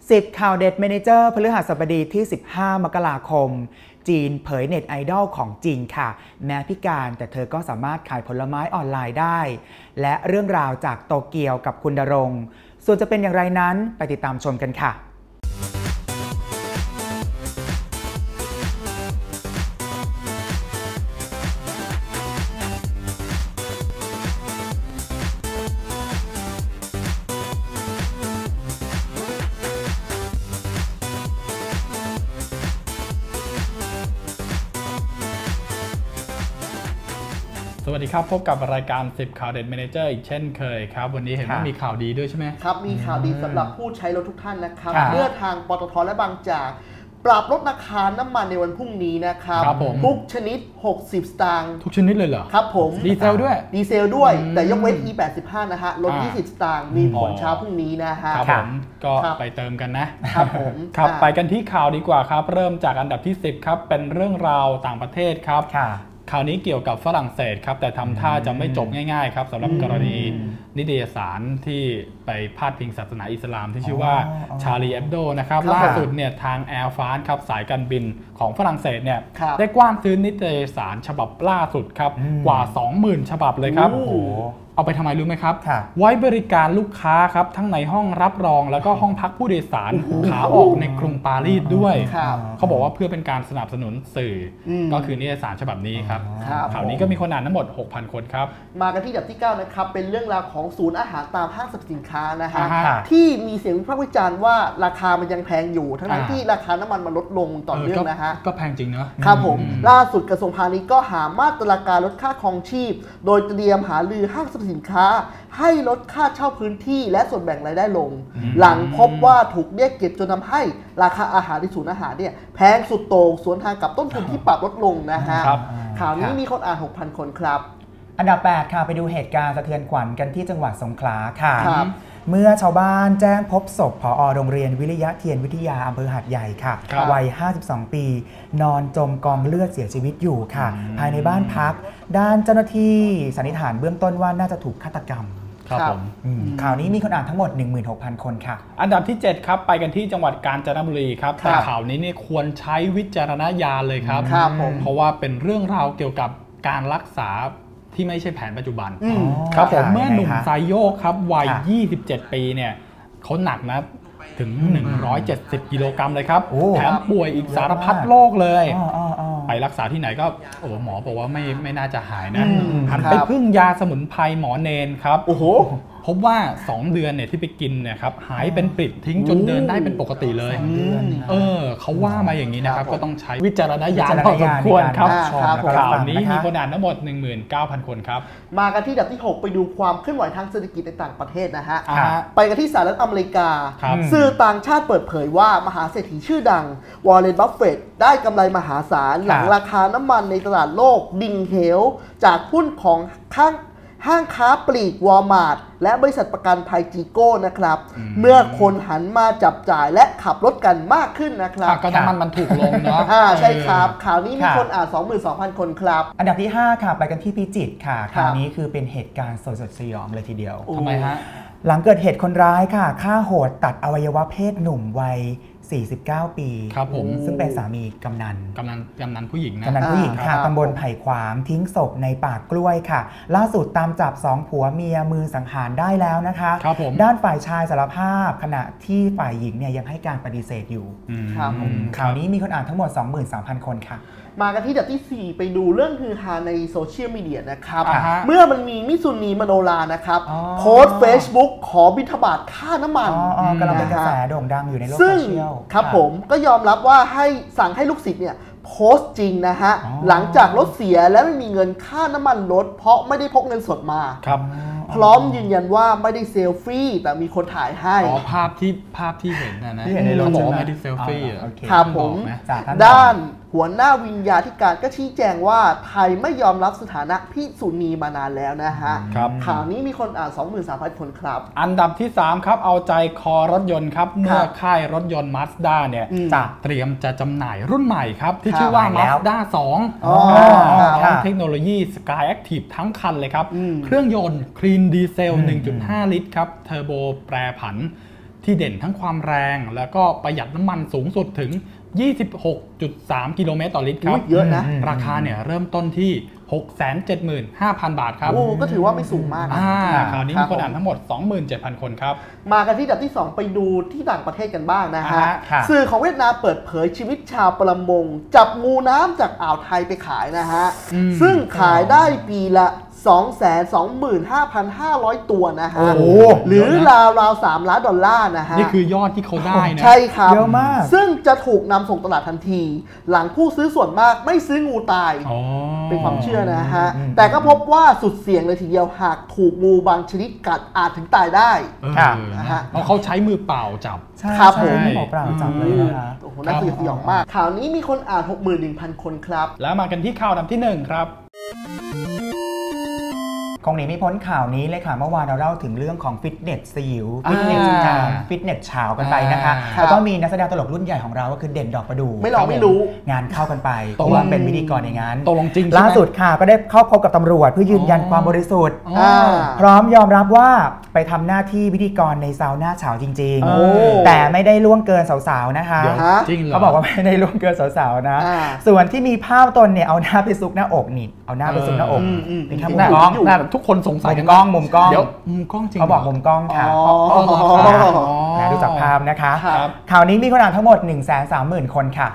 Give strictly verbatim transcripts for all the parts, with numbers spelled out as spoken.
สิบข่าวเด็ดเมเนเจอร์พฤหัสบดีที่สิบห้ามกราคมจีนเผยเน็ตไอดอลของจริงค่ะแม้พิการแต่เธอก็สามารถขายผลไม้ออนไลน์ได้และเรื่องราวจากโตเกียวกับคุณดรงค์ส่วนจะเป็นอย่างไรนั้นไปติดตามชมกันค่ะสวัสดีครับพบกับรายการสิบข่าวเด็ดเมเนเจอร์อีกเช่นเคยครับวันนี้เห็นว่ามีข่าวดีด้วยใช่ไหมครับมีข่าวดีสำหรับผู้ใช้รถทุกท่านนะครับเมื่อทางปตท.และบางจากปรับลดราคาน้ำมันในวันพรุ่งนี้นะครับทุกชนิดหกสิบสตางค์ทุกชนิดเลยเหรอครับผมดีเซลด้วยดีเซลด้วยแต่ยกเว้น อี แปดสิบห้า นะฮะลดยี่สิบสตางค์มีผลเช้าพรุ่งนี้นะฮะครับผมก็ไปเติมกันนะครับผมครับไปกันที่ข่าวดีกว่าครับเริ่มจากอันดับที่สิบครับเป็นเรื่องราวต่างประเทศครับข่าวนี้เกี่ยวกับฝรั่งเศสครับแต่ทำท่าจะไม่จบง่ายๆครับสำหรับกรณีนิตยสารที่ไปพาดพิงศาสนาอิสลามที่ชื่อว่าชาลีแอบโดนะครับล่าสุดเนี่ยทางแอร์ฟรานซ์ครับสายการบินของฝรั่งเศสเนี่ยได้กว้านซื้อนิตยสารฉบับล่าสุดครับกว่า สองหมื่น ฉบับเลยครับเอาไปทำไมรู้ไหมครับไว้บริการลูกค้าครับทั้งในห้องรับรองแล้วก็ห้องพักผู้โดยสารขาออกในกรุงปารีสด้วยเขาบอกว่าเพื่อเป็นการสนับสนุนสื่อก็คือนิตยสารฉบับนี้ครับข่าวนี้ก็มีคนอ่านทั้งหมด หกพัน คนครับมากันที่อันดับที่เก้านะครับเป็นเรื่องราวของศูนย์อาหารตามห้างสรรพสินค้านะฮะที่มีเสียงวิพากษ์วิจารณ์ว่าราคามันยังแพงอยู่ทั้งที่ราคาน้ำมันมันลดลงต่อเนื่องนะฮะก็แพงจริงเนาะครับผมล่าสุดกระทรวงพาณิชย์ก็หามาตรการลดค่าครองชีพโดยเตรียมหารือห้างสรรพสินค้าให้ลดค่าเช่าพื้นที่และส่วนแบ่งรายได้ลงหลังพบว่าถูกเรียกเก็บจนทำให้ราคาอาหารในศูนย์อาหารเนี่ยแพงสุดโต่งสวนทางกับต้นทุนที่ปรับลดลงนะฮะข่าวนี้มีคนอ่าน หกพัน คนครับอันดับแปดค่ะไปดูเหตุการณ์สะเทือนขวัญกันที่จังหวัดสงขลาค่ะเมื่อชาวบ้านแจ้งพบศพผอ.โรงเรียนวิริยะเทียนวิทยาอำเภอหาดใหญ่ค่ะวัยห้าสิบสองปีนอนจมกองเลือดเสียชีวิตอยู่ค่ะภายในบ้านพักด้านเจ้าหน้าที่สันนิษฐานเบื้องต้นว่าน่าจะถูกฆาตกรรมครับผมข่าวนี้มีคนอ่านทั้งหมด หนึ่งหมื่นหกพัน คนค่ะอันดับที่เจ็ดครับไปกันที่จังหวัดกาญจนบุรีครับแต่ข่าวนี้นี่ควรใช้วิจารณญาณเลยครับเพราะว่าเป็นเรื่องราวเกี่ยวกับการรักษาที่ไม่ใช่แผนปัจจุบันครับผมเมื่อหนุ่มไซโยกครับวัยยี่สิบเจ็ดปีเนี่ยเขาหนักนะถึงหนึ่งร้อยเจ็ดสิบกิโลกรัมเลยครับแถมป่วยอีกสารพัดโรคเลยไปรักษาที่ไหนก็โอ้หมอบอกว่าไม่ไม่น่าจะหายนะหันไปพึ่งยาสมุนไพรหมอเนนครับโอ้โหพบว่าสองเดือนเนี่ยที่ไปกินเนี่ยครับหายเป็นปลิดทิ้งจนเดินได้เป็นปกติเลยเออเขาว่ามาอย่างนี้นะครับก็ต้องใช้วิจารณญาณพอสมควรครับข่าวนี้มีคนอ่านทั้งหมด หนึ่งหมื่นเก้าพัน คนครับมากันที่อันดับที่หกไปดูความเคลื่อนไหวทางเศรษฐกิจในต่างประเทศนะฮะไปกันที่สหรัฐอเมริกาสื่อต่างชาติเปิดเผยว่ามหาเศรษฐีชื่อดังวอร์เรน บัฟเฟตต์ได้กำไรมหาศาลหลังราคาน้ำมันในตลาดโลกดิ่งเหวจากหุ้นของข้างห้างค้าปลีกวอลมาร์ทและบริษัทประกันภัยจีโก้นะครับเมื่อคนหันมาจับจ่ายและขับรถกันมากขึ้นนะครับก็น้ำมันมันถูกลงเนาะใช่ครับข่าวนี้มีคนอ่าน สองหมื่นสองพัน คนครับอันดับที่ห้าค่ะไปกันที่พิจิตรค่ะคราวนี้คือเป็นเหตุการณ์สดสยองเลยทีเดียวทำไมฮะหลังเกิดเหตุคนร้ายค่ะฆ่าโหดตัดอวัยวะเพศหนุ่มวัยสี่สิบเก้าปีครับผมซึ่งเป็นสามีกำนันกำนันกำนันผู้หญิงนะกำนันผู้หญิงค่ะตำบลไผ่ขวางทิ้งศพในป่ากล้วยค่ะล่าสุดตามจับสองผัวเมียมือสังหารได้แล้วนะคะครับผมด้านฝ่ายชายสารภาพขณะที่ฝ่ายหญิงเนี่ยยังให้การปฏิเสธอยู่ครับข่าวนี้มีคนอ่านทั้งหมด สองหมื่นสามพัน คนค่ะมากันที่อันดับที่สี่ไปดูเรื่องฮือฮาในโซเชียลมีเดียนะครับเมื่อมันมีมิซุนีมโนรานะครับโพสต์ Facebook ขอบิณฑบาตค่าน้ำมันกำลังเป็นกระแสโด่งดังอยู่ในโลกโซเชียลครับผมก็ยอมรับว่าให้สั่งให้ลูกศิษย์เนี่ยโพสต์จริงนะฮะหลังจากรถเสียและไม่มีเงินค่าน้ำมันรถเพราะไม่ได้พกเงินสดมาครับพร้อมยืนยันว่าไม่ได้เซลฟี่แต่มีคนถ่ายให้อ๋อภาพที่ภาพที่เห็นนะนะที่เห็นในรถบอกไม่ได้เซลฟี่ครับผมด้านหัวหน้าวิญญาธิการก็ชี้แจงว่าไทยไม่ยอมรับสถานะภิกษุณีมานานแล้วนะฮะข่าวนี้มีคนอ่าน สองหมื่นสามพัน คนครับอันดับที่สามครับเอาใจคอรถยนต์ครับเมื่อค่ายรถยนต์ Mazda เนี่ยจะเตรียมจะจำหน่ายรุ่นใหม่ครับที่ชื่อว่า Mazda สองพร้อมเทคโนโลยี Sky Active ทั้งคันเลยครับเครื่องยนต์ Clean Diesel หนึ่งจุดห้า ลิตรครับเทอร์โบแปรผันทที่เด่นทั้งความแรงแล้วก็ประหยัดน้ำมันสูงสุดถึง ยี่สิบหกจุดสาม กิโลเมตรต่อลิตรครับเยอะนะราคาเนี่ยเริ่มต้นที่ หกแสนเจ็ดหมื่นห้าพัน บาทครับโอ้ก็ถือว่าไม่สูงมากนะข่าวนี้มีคนอ่านทั้งหมด สองหมื่นเจ็ดพัน คนครับมากันที่อันดับที่สองไปดูที่ต่างประเทศกันบ้างนะฮะสื่อของเวียดนามเปิดเผยชีวิตชาวประมงจับงูน้ำจากอ่าวไทยไปขายนะฮะซึ่งขายได้ปีละสองแสนสองหมื่นห้าพันห้าร้อย ตัวนะฮะหรือราวราวสามล้านดอลลาร์นะฮะนี่คือยอดที่เขาได้นะใช่ครับเยอะมากซึ่งจะถูกนำส่งตลาดทันทีหลังผู้ซื้อส่วนมากไม่ซื้องูตายเป็นความเชื่อนะฮะแต่ก็พบว่าสุดเสี่ยงเลยทีเดียวหากถูกงูบางชนิดกัดอาจถึงตายได้นะฮะเพราะเขาใช้มือเปล่าจับครับผมมือเปล่าจับเลยนะคะโอ้โหน่าสยองมากข่าวนี้มีคนอ่าน หกหมื่นหนึ่งพัน คนครับแล้วมากันที่ข่าวอันดับที่หนึ่งครับคงหนีไม่พ้นข่าวนี้เลยค่ะเมื่อวานเราเล่าถึงเรื่องของฟิตเนสสยิวฟิตเนสจางฟิตเนสเฉากันไปนะคะแล้วก็มีนักแสดงตลกรุ่นใหญ่ของเราก็คือเด่นดอกประดู่ไม่ลองไม่รู้งานเข้ากันไปเพราะว่าเป็นพิธีกรในงานตกลงจริงล่าสุดค่ะก็ได้เข้าพบกับตำรวจเพื่อยืนยันความบริสุทธิ์พร้อมยอมรับว่าไปทำหน้าที่พิธีกรในซาวน่าเฉาจริงๆแต่ไม่ได้ล่วงเกินสาวๆนะคะเขาบอกว่าไม่ได้ล่วงเกินสาวๆนะส่วนที่มีภาพตนเนี่ยเอาหน้าไปซุกหน้าอกนี่เอาหน้าไปซุกหน้าอกเป็นทำมุมกล้องทุกคนสงสัยมุมกล้องมุมกล้องเดี๋ยวมุมกล้องจริงเขาบอกมุมกล้องค่ะดูจากภาพนะคะข่าวนี้มีคนอ่านทั้งหมด หนึ่งแสนสามหมื่น คนค่ะ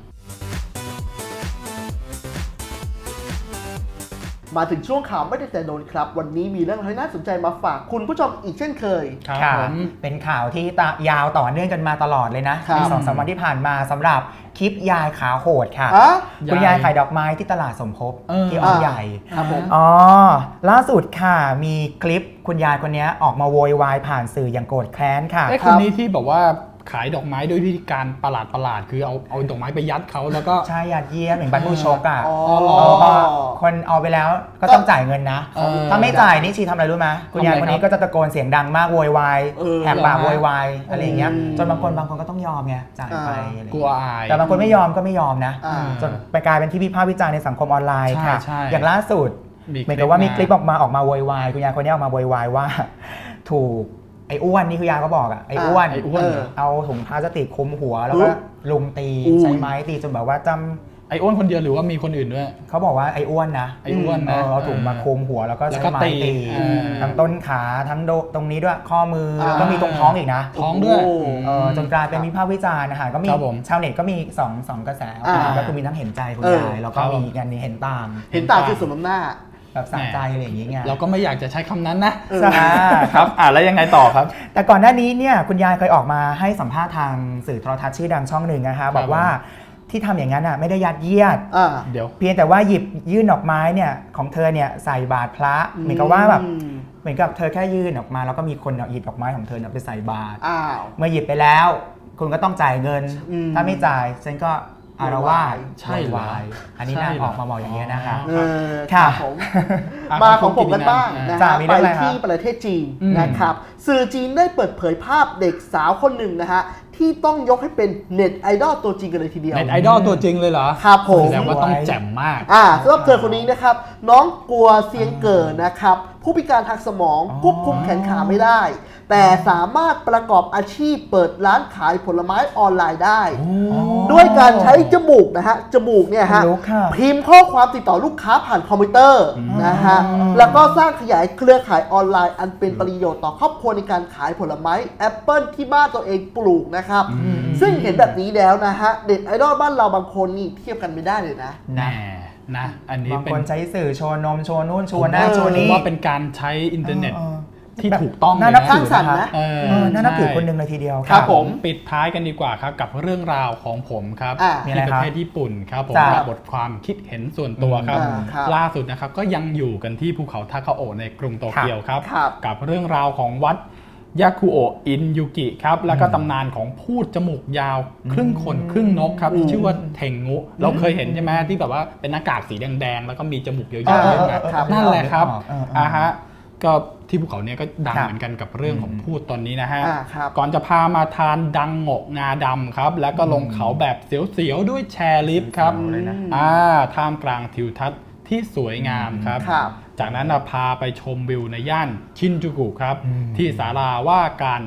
มาถึงช่วงข่าวไม่ได้แต่โดนครับวันนี้มีเรื่องที่น่าสนใจมาฝากคุณผู้ชมอีกเช่นเคยค่ะเป็นข่าวที่ยาวต่อเนื่องกันมาตลอดเลยนะในสองสามวันที่ผ่านมาสำหรับคลิปยายขาโหดค่ะคุณยายขายดอกไม้ที่ตลาดสมภพที่อ้อใหญ่อ๋อล่าสุดค่ะมีคลิปคุณยายคนนี้ออกมาโวยวายผ่านสื่ออย่างโกรธแค้นค่ะไอ้คนนี้ที่บอกว่าขายดอกไม้ด้วยวิธีการประหลาดประหลาดคือเอาเอาดอกไม้ไปยัดเขาแล้วก็ใช่ยัดเยียดเหมือนบัตรผู้ชกอ่ะคนเอาไปแล้วก็ต้องจ่ายเงินนะถ้าไม่จ่ายนี่ชีทำอะไรรู้ไหมคุณยายคนนี้ก็จะตะโกนเสียงดังมากโวยวายแหกปากโวยวายอะไรอย่างเงี้ยจนบางคนบางคนก็ต้องยอมไงจ่ายไปกลัวอายแต่บางคนไม่ยอมก็ไม่ยอมนะจนไปกลายเป็นที่วิพากษ์วิจารณ์ในสังคมออนไลน์ค่ะอย่างล่าสุดเหมือนกับว่ามีคลิปออกมาออกมาโวยวายคุณยายคนนี้ออกมาโวยวายว่าถูกไอ้อ้วนนี่คือยายก็บอกอ่ะไอ้อ้วนเอาถุงพลาสติกคลุมหัวแล้วก็ลุมตีใช้ไม้ตีจนแบบว่าจำไอ้อ้วนคนเดียวหรือว่ามีคนอื่นด้วยเขาบอกว่าไอ้อ้วนนะไอ้อ้วนนะเอาถุงมาคลุมหัวแล้วก็ใช้ไม้ตีทั้งต้นขาทั้งตรงนี้ด้วยข้อมือแล้วก็มีตรงท้องอีกนะท้องด้วยจนกลายเป็นวิพากษ์วิจารณ์นะคะก็มีชาวเน็ตก็มีสองสองกระแสก็คือมีทั้งเห็นใจคุณยายแล้วก็มีกันนี้เห็นตามเห็นตามคือสมน้ำหน้าแบบสั่งใจอะไรอย่างเงี้ยเราก็ไม่อยากจะใช้คำนั้นนะครับอ่าแล้วยังไงต่อครับแต่ก่อนหน้านี้เนี่ยคุณยายเคยออกมาให้สัมภาษณ์ทางสื่อโทรทัศน์ชื่อดังช่องหนึ่งนะคะบอกว่าที่ทำอย่างนั้นอ่ะไม่ได้ยัดเยียดเดี๋ยวเพียงแต่ว่าหยิบยื่นดอกไม้เนี่ยของเธอเนี่ยใส่บาตรพระเหมือนกับว่าแบบเหมือนกับเธอแค่ยื่นออกมาแล้วก็มีคนหยิบดอกไม้ของเธอเนี่ยไปใส่บาตรเมื่อหยิบไปแล้วคุณก็ต้องจ่ายเงินถ้าไม่จ่ายฉันก็อารวาสใช่วายอันนี้น่าออกมาบอกอย่างเงี้ยนะคะค่ะมาของผมกันบ้างนะไปที่ประเทศจีนนะครับสื่อจีนได้เปิดเผยภาพเด็กสาวคนหนึ่งนะฮะที่ต้องยกให้เป็นเน็ตไอดอลตัวจริงกันเลยทีเดียวเน็ตไอดอลตัวจริงเลยเหรอครับผมแสดงว่าต้องแจ่มมากอ่าสำหรับเธอคนนี้นะครับน้องกัวเซียงเก๋อนะครับผู้พิการทางสมองควบคุมแขนขาไม่ได้แต่สามารถประกอบอาชีพเปิดร้านขายผลไม้ออนไลน์ได้ด้วยการใช้จมูกนะฮะจมูกเนี่ยฮะพิมพ์ข้อความติดต่อลูกค้าผ่านคอมพิวเตอร์นะฮะแล้วก็สร้างขยายเครือข่ายออนไลน์อันเป็นประโยชน์ต่อครอบครัวในการขายผลไม้แอปเปิลที่บ้านตัวเองปลูกนะครับซึ่งเห็นแบบนี้แล้วนะฮะเด็ดไอดอลบ้านเราบางคนนี่เทียบกันไม่ได้เลยนะนะนะอันนี้บางคนใช้สื่อโชว์นมโชว์นู่นโชว์นั่นโชว์นี่ว่าเป็นการใช้อินเทอร์เน็ตที่ถูกต้องน่านับถือนะน่านับถือคนหนึ่งเลยทีเดียวครับผมปิดท้ายกันดีกว่าครับกับเรื่องราวของผมครับที่ประเทศญี่ปุ่นครับผมบทความคิดเห็นส่วนตัวครับล่าสุดนะครับก็ยังอยู่กันที่ภูเขาทาคาโอะในกรุงโตเกียวครับกับเรื่องราวของวัดยาคุโอะอินยุกิครับแล้วก็ตำนานของพูดจมูกยาวครึ่งคนครึ่งนกครับที่ชื่อว่าเทงงุเราเคยเห็นใช่ไหมที่แบบว่าเป็นหน้ากากสีแดงๆแล้วก็มีจมูกยาวๆนั่นแหละครับอ่าฮะก็ที่ภูเขาเนี่ยก็ดังเหมือนกันกับเรื่องของพูดตอนนี้นะฮะก่อนจะพามาทานดังโงะงาดำครับแล้วก็ลงเขาแบบเสียวๆด้วยแชร์ลิฟต์ครับอ่าท่ามกลางทิวทัศน์ที่สวยงามครับจากนั้นพาไปชมวิวในย่านชินจูกุครับที่ศาลาว่าการ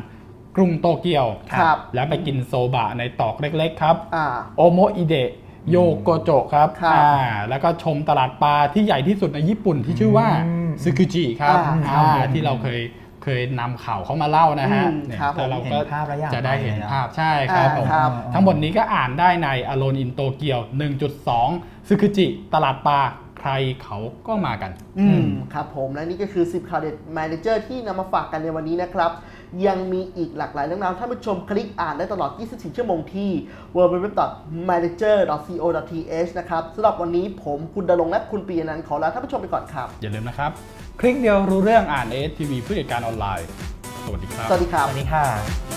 กรุงโตเกียวครับแล้วไปกินโซบะในตอกเล็กๆครับอ่าโอโมอิเดะโยโกโจะครับครับอ่าแล้วก็ชมตลาดปลาที่ใหญ่ที่สุดในญี่ปุ่นที่ชื่อว่าซึกุจิครับอ่าอ่าที่เราเคยเคยนำข่าวเขามาเล่านะฮะอืมเนี่ยครับแต่เราเห็ก็นภาพแล้วอยากจะได้เห็นไปเลยอะภาพใช่ครับอ่าผมครับทั้งหมดนี้ก็อ่านได้ใน Alone in Tokyo หนึ่งจุดสอง ซึกุจิตลาดปลาใครเขาก็มากันอืมครับผมและนี่ก็คือสิบข่าวเด็ด Manager ที่นำมาฝากกันในวันนี้นะครับ ยังมีอีกหลากหลายเรื่องราวท่านผู้ชมคลิกอ่านได้ตลอด ยี่สิบสี่ ชั่วโมงที่ ดับเบิลยู ดับเบิลยู ดับเบิลยู ดอท มานเนเจอร์ ดอท ซี โอ ดอท ที เอช นะครับสำหรับวันนี้ผมคุณดลงค์และคุณปียนันท์ขอลาท่านผู้ชมไปก่อนครับอย่าลืมนะครับ คลิกเดียวรู้เรื่องอ่าน เอ เอส ที วี ผู้จัดการออนไลน์ สวัสดีครับสวัสดีครับสวัสดีค่ะ